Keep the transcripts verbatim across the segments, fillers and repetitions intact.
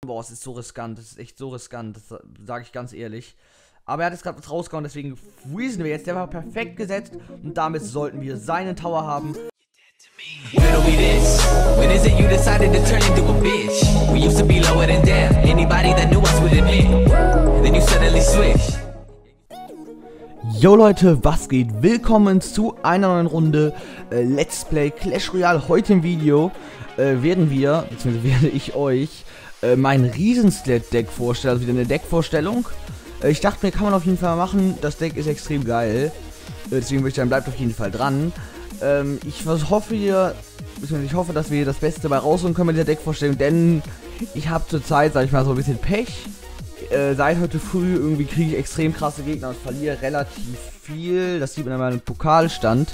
Boah, es ist so riskant, es ist echt so riskant, das sage ich ganz ehrlich. Aber er hat jetzt gerade was rausgehauen, deswegen freezen wir jetzt. Der war perfekt gesetzt und damit sollten wir seinen Tower haben. Riddle me this. When is it you decided to turn into a bitch? We used to be lower than damn. Anybody that knew us would admit. Then you suddenly switch. Yo Leute, was geht? Willkommen zu einer neuen Runde äh, Let's Play Clash Royale. Heute im Video äh, werden wir, beziehungsweise werde ich euch äh, mein Riesen-Slat-Deck vorstellen. Also wieder eine Deckvorstellung. Äh, ich dachte mir, kann man auf jeden Fall machen. Das Deck ist extrem geil. Äh, deswegen würde ich sagen, bleibt auf jeden Fall dran. Ähm, ich hoffe hier, ich hoffe, dass wir das Beste dabei rausholen können mit der Deckvorstellung, denn ich habe zurzeit, sag ich mal, so ein bisschen Pech. Äh, seit heute früh irgendwie kriege ich extrem krasse Gegner und verliere relativ viel. Das sieht man an meinem Pokalstand.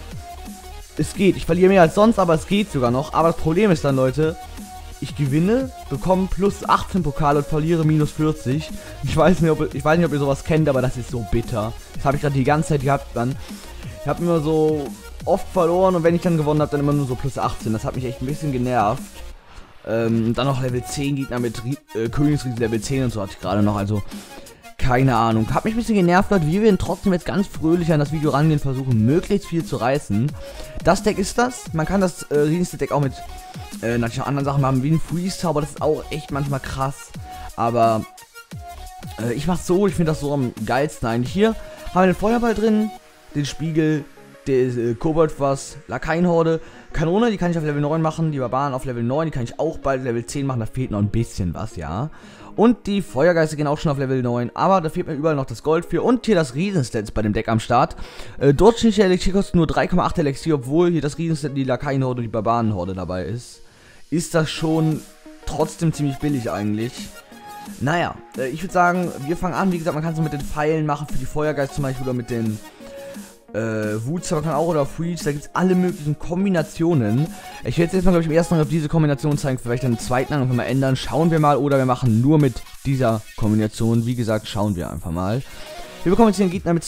Es geht, ich verliere mehr als sonst, aber es geht sogar noch. Aber das Problem ist dann, Leute, ich gewinne, bekomme plus achtzehn Pokale und verliere minus vierzig. Ich weiß nicht, ob, ich weiß nicht, ob ihr sowas kennt, aber das ist so bitter. Das habe ich gerade die ganze Zeit gehabt dann. Ich habe immer so oft verloren und wenn ich dann gewonnen habe, dann immer nur so plus achtzehn. Das hat mich echt ein bisschen genervt. Ähm, dann noch Level zehn Gegner mit äh, Königsriese Level zehn und so hatte ich gerade noch, also keine Ahnung. Hat mich ein bisschen genervt, Leute. Wir werden trotzdem jetzt ganz fröhlich an das Video rangehen, versuchen möglichst viel zu reißen. Das Deck ist das. Man kann das äh, Riesen-Deck auch mit äh, natürlich noch anderen Sachen machen, wie ein Freeze-Zauber. Das ist auch echt manchmal krass. Aber äh, ich mach's so, ich finde das so am geilsten eigentlich. Hier haben wir den Feuerball drin, den Spiegel, der äh, Kobold-Fass, Lakaienhorde, Kanone, die kann ich auf Level neun machen, die Barbaren auf Level neun, die kann ich auch bald Level zehn machen, da fehlt noch ein bisschen was, ja. Und die Feuergeister gehen auch schon auf Level neun, aber da fehlt mir überall noch das Gold für und hier das Riesenstats bei dem Deck am Start. Äh, durchschnittliche Elixier kostet nur drei Komma acht Elixier, obwohl hier das Riesenstat, die Lakaienhorde und die Barbarenhorde dabei ist. Ist das schon trotzdem ziemlich billig eigentlich. Naja, äh, ich würde sagen, wir fangen an, wie gesagt, man kann es mit den Pfeilen machen, für die Feuergeister zum Beispiel oder mit den Äh, Wutzauber kann auch oder Freeze, da gibt es alle möglichen Kombinationen. Ich werde jetzt mal, glaube ich, im ersten Mal auf diese Kombination zeigen, vielleicht dann im zweiten Mal mal ändern. Schauen wir mal, oder wir machen nur mit dieser Kombination. Wie gesagt, schauen wir einfach mal. Wir bekommen jetzt hier einen Gegner mit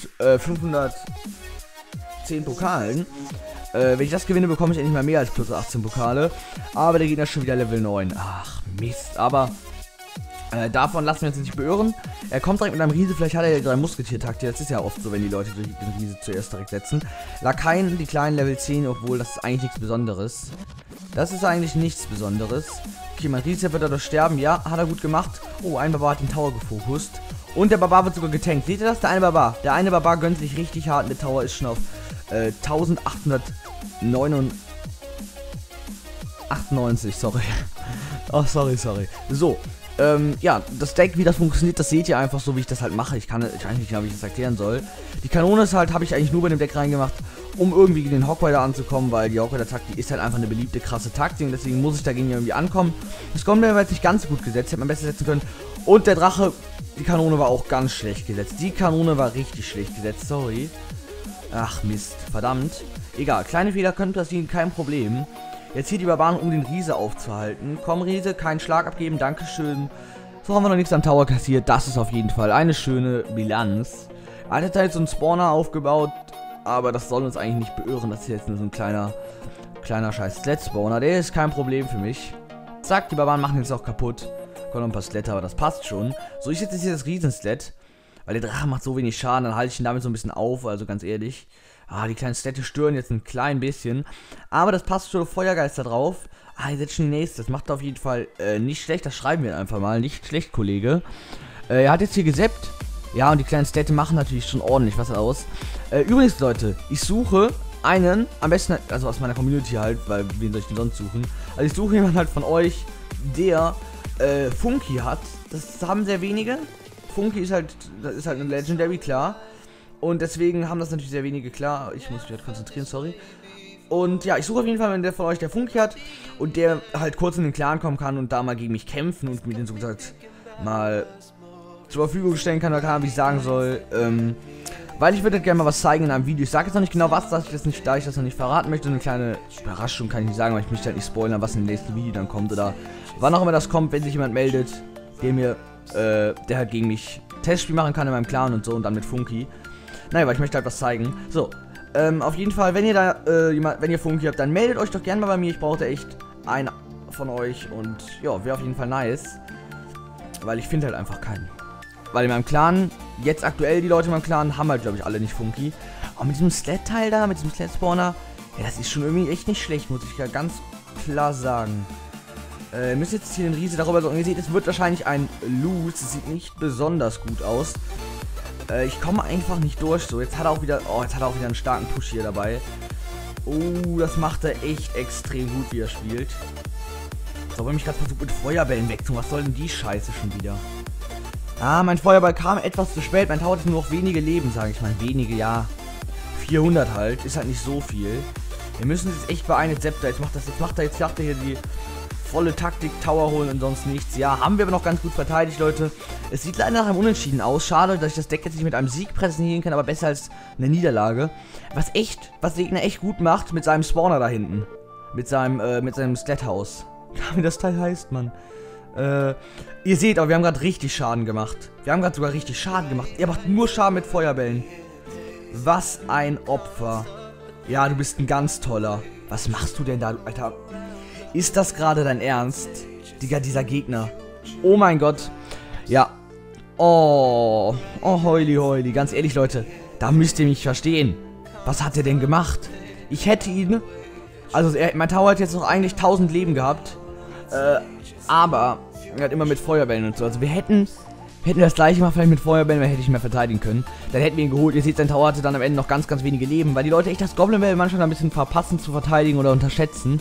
zweitausendfünfhundertzehn Pokalen. Äh, wenn ich das gewinne, bekomme ich endlich mal mehr als plus achtzehn Pokale. Aber der Gegner ist schon wieder Level neun. Ach, Mist, aber Äh, davon lassen wir uns nicht beirren. Er kommt direkt mit einem Riese, vielleicht hat er ja drei Musketier-Taktik. Das ist ja oft so, wenn die Leute durch den Riese zuerst direkt setzen. Lakaien, die kleinen Level zehn, obwohl das ist eigentlich nichts Besonderes. Das ist eigentlich nichts Besonderes. Okay, mein Riese wird dadurch sterben. Ja, hat er gut gemacht. Oh, ein Barbar hat den Tower gefokust. Und der Barbar wird sogar getankt. Seht ihr das? Der eine Barbar. Der eine Barbar gönnt sich richtig hart. Der Tower ist schon auf äh, eintausendachthundertachtundneunzig. Sorry. Oh, sorry, sorry. So. Ähm, ja, das Deck, wie das funktioniert, das seht ihr einfach so, wie ich das halt mache. Ich kann, ich weiß nicht genau, wie ich das erklären soll. Die Kanone ist halt, habe ich eigentlich nur bei dem Deck reingemacht, um irgendwie gegen den Hawkrider anzukommen, weil die Hawkrider-Taktik ist halt einfach eine beliebte, krasse Taktik und deswegen muss ich dagegen irgendwie ankommen. Das Goblin war jetzt nicht ganz so gut gesetzt, hätte man besser setzen können. Und der Drache, die Kanone war auch ganz schlecht gesetzt. Die Kanone war richtig schlecht gesetzt, sorry. Ach Mist, verdammt. Egal, kleine Fehler können passieren, kein Problem. Jetzt hier die Barbaren, um den Riese aufzuhalten. Komm, Riese, keinen Schlag abgeben, dankeschön. So haben wir noch nichts am Tower kassiert. Das ist auf jeden Fall eine schöne Bilanz. Er hat jetzt halt so einen Spawner aufgebaut, aber das soll uns eigentlich nicht beirren. Das ist jetzt nur so ein kleiner, kleiner scheiß Slat-Spawner. Der ist kein Problem für mich. Zack, die Barbaren machen jetzt auch kaputt. Kommen noch ein paar Slätter, aber das passt schon. So, ich setze jetzt hier das Riesen-Slat, weil der Drache macht so wenig Schaden, dann halte ich ihn damit so ein bisschen auf, also ganz ehrlich. Ah, die kleinen Städte stören jetzt ein klein bisschen. Aber das passt schon, Feuergeister drauf. Ah, ihr setzt schon die nächste. Das macht auf jeden Fall äh, nicht schlecht. Das schreiben wir einfach mal. Nicht schlecht, Kollege. Äh, er hat jetzt hier gesappt. Ja, und die kleinen Städte machen natürlich schon ordentlich was aus. Äh, übrigens, Leute, ich suche einen, am besten, also aus meiner Community halt, weil wen soll ich denn sonst suchen? Also ich suche jemanden halt von euch, der äh, Funky hat. Das haben sehr wenige. Funky ist halt, das ist halt eine Legendary, klar. Und deswegen haben das natürlich sehr wenige, klar. Ich muss mich halt konzentrieren, sorry. Und ja, ich suche auf jeden Fall, wenn der von euch der Funky hat und der halt kurz in den Clan kommen kann und da mal gegen mich kämpfen und mir den so gesagt mal zur Verfügung stellen kann, oder kann, wie ich sagen soll. Ähm, weil ich würde gerne mal was zeigen in einem Video. Ich sage jetzt noch nicht genau was, dass ich das nicht, da ich das noch nicht verraten möchte. Eine kleine Überraschung kann ich nicht sagen, weil ich möchte halt nicht spoilern, was in dem nächsten Video dann kommt oder wann auch immer das kommt, wenn sich jemand meldet, der mir, äh, der halt gegen mich Testspiel machen kann in meinem Clan und so und dann mit Funky. Naja, weil ich möchte halt was zeigen. So, ähm, auf jeden Fall, wenn ihr da, äh, jemand, wenn ihr Funky habt, dann meldet euch doch gerne mal bei mir. Ich brauche echt einen von euch und ja, wäre auf jeden Fall nice. Weil ich finde halt einfach keinen. Weil in meinem Clan, jetzt aktuell die Leute in meinem Clan, haben halt glaube ich alle nicht Funky. Aber mit diesem Sled-Teil da, mit diesem Sled-Spawner, ja, das ist schon irgendwie echt nicht schlecht, muss ich ja ganz klar sagen. Äh, ihr müsst jetzt hier den Riese darüber sorgen. Ihr seht, es wird wahrscheinlich ein Loot. Es sieht nicht besonders gut aus. Äh, ich komme einfach nicht durch. So, jetzt hat er auch wieder, oh, jetzt hat er auch wieder einen starken Push hier dabei. Oh, das macht er echt extrem gut, wie er spielt. So, wenn mich gerade versucht mit Feuerbällen wegzumachen. Was soll denn die Scheiße schon wieder? Ah, mein Feuerball kam etwas zu spät. Mein Tower hat nur noch wenige Leben, sage ich mal. Wenige, ja. vierhundert halt. Ist halt nicht so viel. Wir müssen uns jetzt echt beeilen. Jetzt Scepter. Jetzt macht das, jetzt macht er jetzt sagt er hier die volle Taktik, Tower holen und sonst nichts. Ja, haben wir aber noch ganz gut verteidigt, Leute. Es sieht leider nach einem Unentschieden aus. Schade, dass ich das Deck jetzt nicht mit einem Sieg präsentieren kann, aber besser als eine Niederlage. Was echt, was der Gegner echt gut macht mit seinem Spawner da hinten. Mit seinem, äh, mit seinem Sledhaus. Wie das Teil heißt, Mann. Äh, ihr seht aber, wir haben gerade richtig Schaden gemacht. Wir haben gerade sogar richtig Schaden gemacht. Ihr macht nur Schaden mit Feuerbällen. Was ein Opfer. Ja, du bist ein ganz toller. Was machst du denn da, Alter? Ist das gerade dein Ernst? Digga, dieser Gegner. Oh mein Gott. Ja. Oh. Oh, heuli, heuli. Ganz ehrlich, Leute. Da müsst ihr mich verstehen. Was hat er denn gemacht? Ich hätte ihn... Also, er, mein Tower hat jetzt noch eigentlich tausend Leben gehabt. Äh, aber... Er hat immer mit Feuerbällen und so. Also, wir hätten... Hätten wir das gleiche mal vielleicht mit Feuerbällen, dann hätte ich ihn mehr verteidigen können. Dann hätten wir ihn geholt. Ihr seht, sein Tower hatte dann am Ende noch ganz, ganz wenige Leben. Weil die Leute echt das Goblin-Bell manchmal ein bisschen verpassen zu verteidigen oder unterschätzen.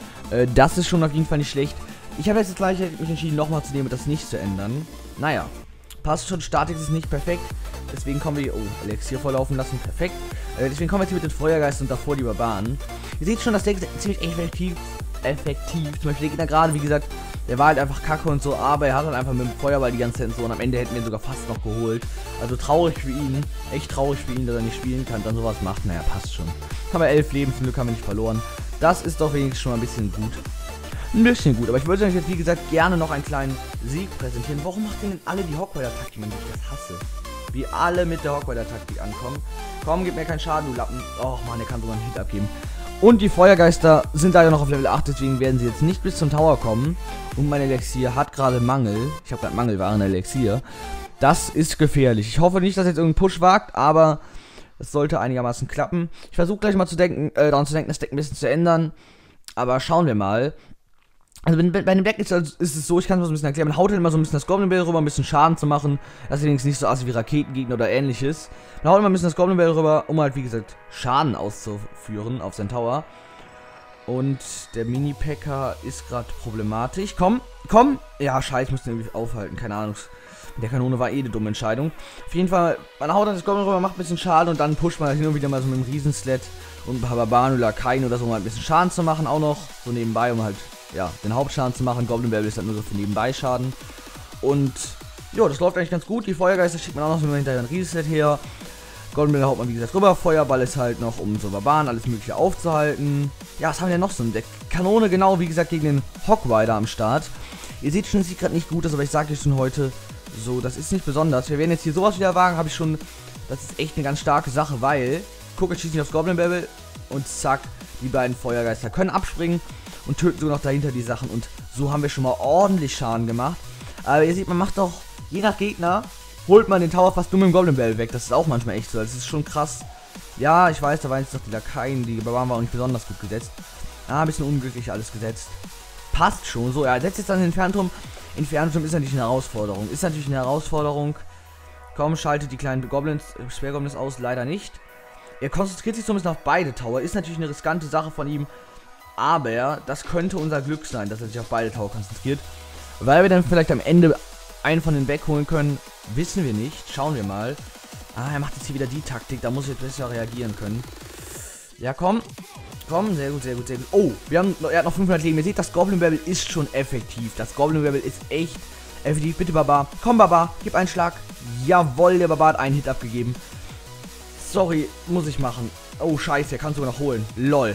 Das ist schon auf jeden Fall nicht schlecht. Ich habe jetzt gleich mich entschieden, nochmal zu nehmen und das nicht zu ändern. Naja, passt schon, Statik ist nicht perfekt. Deswegen kommen wir, oh, Elixier volllaufen lassen, perfekt. Äh, deswegen kommen wir jetzt hier mit den Geist und davor die Barbaren. Ihr seht schon, das Deck ist ziemlich effektiv. Effektiv. Zum Beispiel der Gegner gerade, wie gesagt, der war halt einfach kacke und so, aber er hat dann einfach mit dem Feuerball die ganze Zeit und so und am Ende hätten wir ihn sogar fast noch geholt. Also traurig für ihn, echt traurig für ihn, dass er nicht spielen kann, dann sowas macht. Naja, passt schon. Haben wir elf Leben, zum Glück haben wir nicht verloren. Das ist doch wenigstens schon mal ein bisschen gut. Ein bisschen gut, aber ich würde euch jetzt, wie gesagt, gerne noch einen kleinen Sieg präsentieren. Warum macht denn alle die Hogwarts-Taktik, wenn ich das hasse? Wie alle mit der Hogwarts-Taktik ankommen. Komm, gib mir keinen Schaden, du Lappen. Och man, der kann sogar einen Hit abgeben. Und die Feuergeister sind leider noch auf Level acht, deswegen werden sie jetzt nicht bis zum Tower kommen. Und mein Elixier hat gerade Mangel. Ich habe gerade Mangelwaren Elixier. Das ist gefährlich. Ich hoffe nicht, dass jetzt irgendein Push wagt, aber... Das sollte einigermaßen klappen. Ich versuche gleich mal zu denken, äh, daran zu denken, das Deck ein bisschen zu ändern. Aber schauen wir mal. Also bei, bei dem Deck ist, ist es so, ich kann es mal so ein bisschen erklären. Man haut halt immer so ein bisschen das Goblin-Bell rüber, ein bisschen Schaden zu machen. Das ist allerdings nicht so assi wie Raketengegner oder ähnliches. Man haut immer ein bisschen das Goblin-Bell rüber, um halt, wie gesagt, Schaden auszuführen auf sein Tower. Und der Mini-Packer ist gerade problematisch. Komm, komm! Ja, scheiße, ich muss den irgendwie aufhalten, keine Ahnung. Mit der Kanone war eh eine dumme Entscheidung. Auf jeden Fall, man haut dann das Goblin rüber, macht ein bisschen Schaden und dann pusht man hin und wieder mal so mit einem Riesensled und ein paar Barbaren oder Kain oder so, um halt ein bisschen Schaden zu machen auch noch. So nebenbei, um halt, ja, den Hauptschaden zu machen. Goblin Bell ist halt nur so für nebenbei Schaden. Und, ja, das läuft eigentlich ganz gut. Die Feuergeister schickt man auch noch so hinterher ein Riesensled her. Goblin Bell haut man wie gesagt rüber. Feuerball ist halt noch, um so Barbaren alles mögliche aufzuhalten. Ja, was haben wir denn noch so ein Deck? Kanone genau, wie gesagt, gegen den Hogrider am Start. Ihr seht schon, es sieht gerade nicht gut aus, aber ich sage euch schon heute, so, das ist nicht besonders. Wir werden jetzt hier sowas wieder wagen, habe ich schon, das ist echt eine ganz starke Sache, weil, guck, jetzt schießt nicht aufs Goblin Bell und zack, die beiden Feuergeister können abspringen und töten sogar noch dahinter die Sachen und so haben wir schon mal ordentlich Schaden gemacht. Aber ihr seht, man macht doch, je nach Gegner, holt man den Tower fast nur mit dem Goblin Bell weg, das ist auch manchmal echt so, das ist schon krass. Ja, ich weiß, da waren jetzt noch die Lakaien, die Barbaren waren auch nicht besonders gut gesetzt. Ah, ein bisschen unglücklich alles gesetzt. Passt schon, so, er setzt jetzt dann den Infernoturm. Infernoturm ist natürlich eine Herausforderung. Ist natürlich eine Herausforderung. Komm, schaltet die kleinen Goblins, äh, Schwergoblins aus, leider nicht. Er konzentriert sich so ein bisschen auf beide Tower. Ist natürlich eine riskante Sache von ihm. Aber das könnte unser Glück sein, dass er sich auf beide Tower konzentriert. Weil wir dann vielleicht am Ende einen von den wegholen können, wissen wir nicht. Schauen wir mal. Ah, er macht jetzt hier wieder die Taktik. Da muss ich jetzt besser reagieren können. Ja, komm. Komm, sehr gut, sehr gut, sehr gut. Oh, wir haben, er hat noch fünfhundert Leben. Ihr seht, das Goblin Bell ist schon effektiv. Das Goblin Bell ist echt effektiv. Bitte, Barbar. Komm, Barbar. Gib einen Schlag. Jawohl, der Barbar hat einen Hit abgegeben. Sorry, muss ich machen. Oh, scheiße, er kann sogar noch holen. Lol.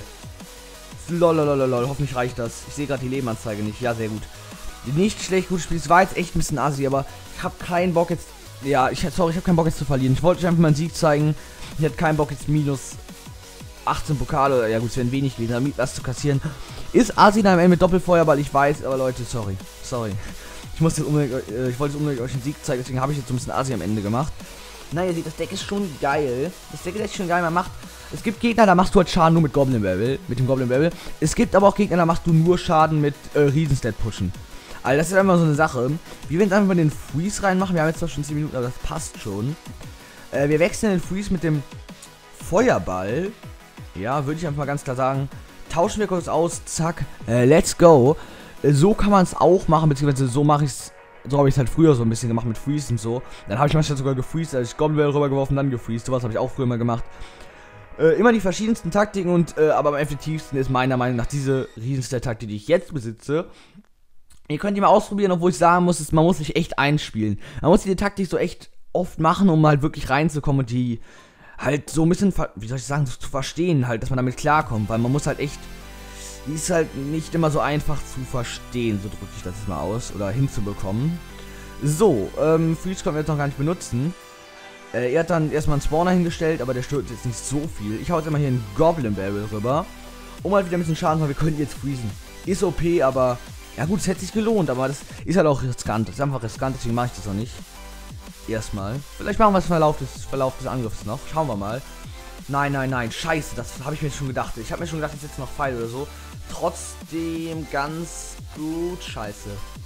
Lol, lol, lol, lol. Hoffentlich reicht das. Ich sehe gerade die Lebenanzeige nicht. Ja, sehr gut. Nicht schlecht, gutes Spiel. Es war jetzt echt ein bisschen assi, aber ich habe keinen Bock jetzt... Ja, ich sorry, ich habe keinen Bock jetzt zu verlieren. Ich wollte euch einfach mal einen Sieg zeigen. Ich hatte keinen Bock jetzt minus achtzehn Pokale, ja gut, es werden wenig gewesen, damit was zu kassieren. Ist Asina am Ende mit Doppelfeuerball, ich weiß, aber Leute, sorry. Sorry. Ich muss jetzt unbedingt, äh, ich wollte jetzt unbedingt euch einen Sieg zeigen, deswegen habe ich jetzt so ein bisschen Asi am Ende gemacht. Na, ihr seht, das Deck ist schon geil. Das Deck ist echt schon geil. Man macht. Es gibt Gegner, da machst du halt Schaden nur mit Goblin Barrel. Mit dem Goblin Barrel. Es gibt aber auch Gegner, da machst du nur Schaden mit äh, Riesenstat pushen. Also das ist einfach so eine Sache. Wir werden jetzt einfach mal den Freeze reinmachen. Wir haben jetzt zwar schon zehn Minuten, aber das passt schon. Äh, wir wechseln den Freeze mit dem Feuerball. Ja, würde ich einfach mal ganz klar sagen. Tauschen wir kurz aus. Zack. Äh, let's go. Äh, so kann man es auch machen, beziehungsweise so mache ich es. So habe ich es halt früher so ein bisschen gemacht mit Freeze und so. Dann habe ich manchmal sogar gefreezed, als ich Goblin Barrel rübergeworfen, dann gefreezed. Sowas habe ich auch früher mal gemacht. Äh, immer die verschiedensten Taktiken und, äh, aber am effektivsten ist meiner Meinung nach diese Riesenstat-Taktik, die ich jetzt besitze. Ihr könnt die mal ausprobieren, obwohl ich sagen muss, ist, man muss sich echt einspielen. Man muss die Taktik so echt oft machen, um halt wirklich reinzukommen und die halt so ein bisschen, wie soll ich sagen, so zu verstehen halt, dass man damit klarkommt. Weil man muss halt echt, die ist halt nicht immer so einfach zu verstehen, so drücke ich das jetzt mal aus, oder hinzubekommen. So, ähm, Freeze können wir jetzt noch gar nicht benutzen. Äh, er hat dann erstmal einen Spawner hingestellt, aber der stört jetzt nicht so viel. Ich hau jetzt immer hier einen Goblin Barrel rüber, um halt wieder ein bisschen Schaden zu machen. Wir können jetzt freezen. Ist O P, aber, ja gut, es hätte sich gelohnt, aber das ist halt auch riskant. Das ist einfach riskant, deswegen mache ich das auch nicht. Erstmal. Vielleicht machen wir es im Verlauf des, Verlauf des Angriffs noch. Schauen wir mal. Nein, nein, nein, scheiße, das habe ich mir schon gedacht. Ich habe mir schon gedacht, jetzt noch Pfeil oder so. Trotzdem ganz gut, scheiße.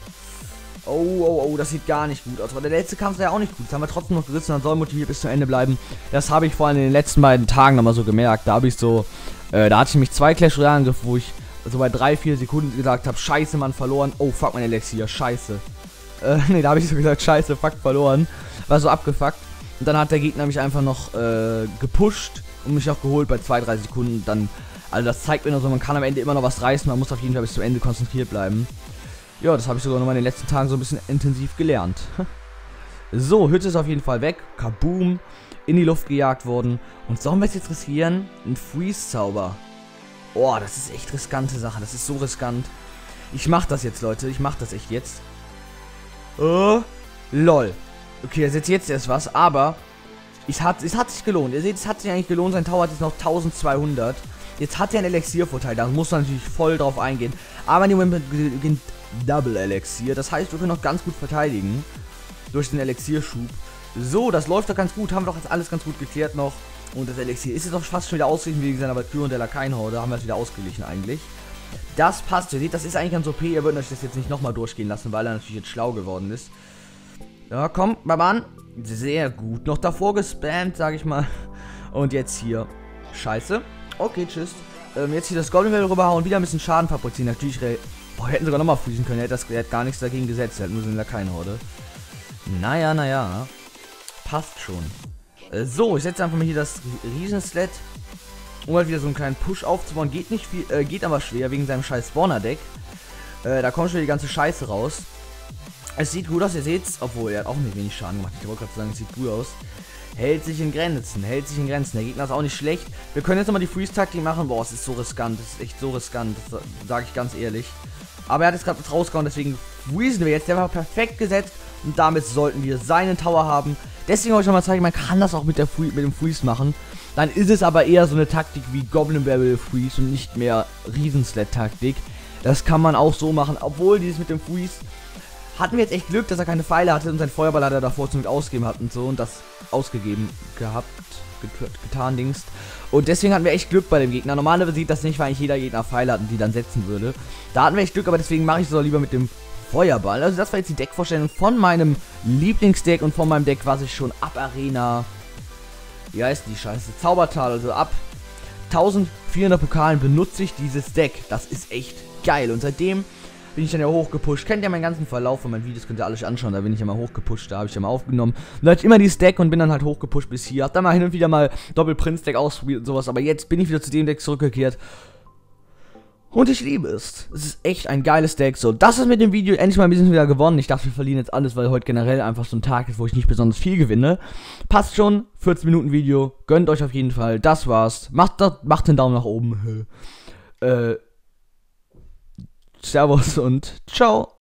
Oh, oh, oh, das sieht gar nicht gut aus. Aber der letzte Kampf sah ja auch nicht gut. Das haben wir trotzdem noch gerissen, dann soll motiviert bis zum Ende bleiben. Das habe ich vor allem in den letzten beiden Tagen nochmal so gemerkt. Da habe ich so, äh, da hatte ich nämlich zwei Clash Royale Angriffe, wo ich so bei drei, vier Sekunden gesagt habe, scheiße, Mann, verloren. Oh, fuck, mein Elixier, scheiße. Äh, ne, da habe ich so gesagt, scheiße, fuck, verloren. War so abgefuckt. Und dann hat der Gegner mich einfach noch äh, gepusht und mich auch geholt bei zwei, drei Sekunden. Dann, also das zeigt mir nur so, man kann am Ende immer noch was reißen. Man muss auf jeden Fall bis zum Ende konzentriert bleiben. Ja, das habe ich sogar noch mal in den letzten Tagen so ein bisschen intensiv gelernt. So, Hütte ist auf jeden Fall weg. Kaboom. In die Luft gejagt worden. Und sollen wir es jetzt riskieren? Ein Freeze-Zauber. Oh, das ist echt riskante Sache. Das ist so riskant. Ich mach das jetzt, Leute. Ich mach das echt jetzt. Oh, lol. Okay, das ist jetzt, jetzt erst was, aber es hat, es hat sich gelohnt. Ihr seht, es hat sich eigentlich gelohnt. Sein Tower hat jetzt noch eintausendzweihundert. Jetzt hat er einen Elixiervorteil. Da muss man natürlich voll drauf eingehen. Aber in dem Moment beginnt Double Elixier. Das heißt, wir können noch ganz gut verteidigen. Durch den Elixierschub. So, das läuft doch ganz gut. Haben wir doch jetzt alles ganz gut geklärt noch. Und das Elixier ist jetzt auch fast schon wieder ausgeglichen wegen seiner Valkyrie und der Lakaienhorde. Haben wir es wieder ausgeglichen eigentlich. Das passt. Ihr seht, das ist eigentlich ganz O P. Ihr würdet euch das jetzt nicht nochmal durchgehen lassen, weil er natürlich jetzt schlau geworden ist. Ja, komm, Baban. Sehr gut. Noch davor gespammt, sag ich mal. Und jetzt hier. Scheiße. Okay, tschüss. Ähm, jetzt hier das Goblin Barrel rüberhauen. Wieder ein bisschen Schaden fabrizieren. Natürlich. Boah, hätten sogar nochmal freezen können. Er hat, das, er hat gar nichts dagegen gesetzt. Er hat nur so eine Lakaienhorde. Naja, naja. Passt schon. Äh, so, ich setze einfach mal hier das Riesenslat. Um halt wieder so einen kleinen Push aufzubauen. Geht nicht viel, äh, geht aber schwer wegen seinem scheiß Spawner-Deck. Äh, da kommt schon die ganze Scheiße raus. Es sieht gut aus, ihr seht's, obwohl er hat auch nicht wenig Schaden gemacht. Ich wollte gerade sagen, es sieht gut aus. Hält sich in Grenzen, hält sich in Grenzen. Der Gegner ist auch nicht schlecht. Wir können jetzt nochmal die Freeze-Taktik machen. Boah, es ist so riskant, es ist echt so riskant, das sage ich ganz ehrlich. Aber er hat jetzt gerade was rausgehauen, deswegen freezen wir jetzt. Der war perfekt gesetzt und damit sollten wir seinen Tower haben. Deswegen wollte ich nochmal zeigen, man kann das auch mit, der Free mit dem Freeze machen. Dann ist es aber eher so eine Taktik wie Goblin Barrel Freeze und nicht mehr Riesenslat-Taktik. Das kann man auch so machen, obwohl dieses mit dem Freeze hatten wir jetzt echt Glück, dass er keine Pfeile hatte und sein Feuerball hat er davor zum ausgegeben hat und so und das ausgegeben gehabt, get getan, Dings. Und deswegen hatten wir echt Glück bei dem Gegner. Normalerweise sieht das nicht, weil eigentlich jeder Gegner Pfeile hat und die dann setzen würde. Da hatten wir echt Glück, aber deswegen mache ich es doch lieber mit dem Feuerball. Also das war jetzt die Deckvorstellung von meinem Lieblingsdeck und von meinem Deck, was ich schon ab Arena, wie heißt die Scheiße, Zaubertal, also ab eintausendvierhundert Pokalen benutze ich dieses Deck. Das ist echt geil und seitdem bin ich dann ja hochgepusht. Kennt ihr meinen ganzen Verlauf von meinen Videos, könnt ihr alles anschauen. Da bin ich ja mal hochgepusht, da habe ich ja mal aufgenommen. Und da hatte ich immer dieses Deck und bin dann halt hochgepusht bis hier. Hab dann mal hin und wieder mal Doppel-Prinz-Deck ausprobiert und sowas. Aber jetzt bin ich wieder zu dem Deck zurückgekehrt. Und ich liebe es. Es ist echt ein geiles Deck. So, das ist mit dem Video endlich mal ein bisschen wieder gewonnen. Ich dachte, wir verlieren jetzt alles, weil heute generell einfach so ein Tag ist, wo ich nicht besonders viel gewinne. Passt schon. vierzehn Minuten Video. Gönnt euch auf jeden Fall. Das war's. Macht, macht den Daumen nach oben. äh... Servus und ciao.